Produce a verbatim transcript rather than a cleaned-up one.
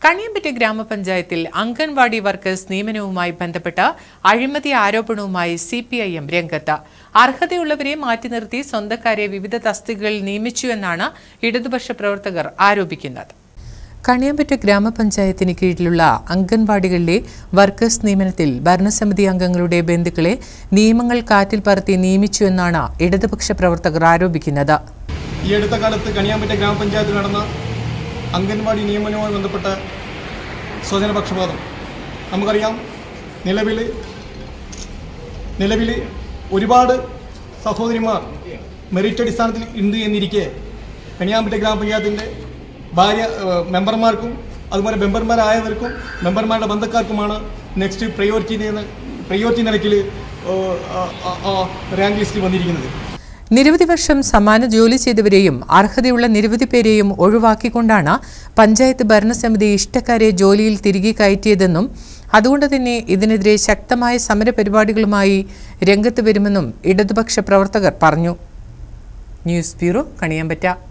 കണിയമ്പറ്റ ഗ്രാമപഞ്ചായത്തിൽ അംഗൻവാടി വർക്കേഴ്സ് നിയമനവുമായി ബന്ധപ്പെട്ട അഴിമതി ആരോപണവുമായി സി പി ഐ എം രംഗത്ത്. അർഹതയുള്ളവരെ മാറ്റി നിർത്തി സ്വന്തക്കാരെ വിവിധ തസ്തികകളിൽ നിയമിച്ചുവെന്നാണ് ഇടതുപക്ഷ പ്രവർത്തകർ ആരോപിക്കുന്നത്. കണിയമ്പറ്റ ഗ്രാമപഞ്ചായത്തിന് കീഴിലുള്ള അംഗൻവാടികളിലെ വർക്കേഴ്സ് നിയമനത്തിൽ ഭരണസമിതി അംഗങ്ങളുടെ ബന്ധുക്കളെ നിയമങ്ങൾ കാറ്റിൽ പറത്തി നിയമിച്ചുവെന്നാണ് ഇടതുപക്ഷ പ്രവർത്തകർ ആരോപിക്കുന്നത്. ഈ അടുത്ത കാലത്ത് കണിയാമ്പറ്റ ഗ്രാമപഞ്ചായത്തിൽ നടന്ന അംഗൻവാടി നിയമനവുമായി ബന്ധപ്പെട്ട സ്വജനപക്ഷപാതം നമുക്കറിയാം. നിലവിൽ നിലവിൽ ഒരുപാട് സഹോദരിമാർ മെറിറ്റ് അടിസ്ഥാനത്തിൽ ഉണ്ട് എന്നിരിക്കെ കണിയാമ്പറ്റ ഗ്രാമപഞ്ചായത്തിൻ്റെ ഭാര്യ മെമ്പർമാർക്കും അതുപോലെ മെമ്പർമാരായവർക്കും മെമ്പർമാരുടെ ബന്ധക്കാർക്കുമാണ് നെക്സ്റ്റ് പ്രയോറിറ്റി പ്രയോറിറ്റി നിലയ്ക്ക് റാങ്ക് ലിസ്റ്റിൽ വന്നിരിക്കുന്നത്. നിരവധി വർഷം സമാന ജോലി ചെയ്തവരെയും അർഹതയുള്ള നിരവധി പേരെയും ഒഴിവാക്കിക്കൊണ്ടാണ് പഞ്ചായത്ത് ഭരണസമിതി ഇഷ്ടക്കാരെ ജോലിയിൽ തിരികെ കയറ്റിയതെന്നും അതുകൊണ്ട് തന്നെ ഇതിനെതിരെ ശക്തമായ സമരപരിപാടികളുമായി രംഗത്ത് വരുമെന്നും ഇടതുപക്ഷ പ്രവർത്തകർ പറഞ്ഞു. News bureau, Kaniyambetta.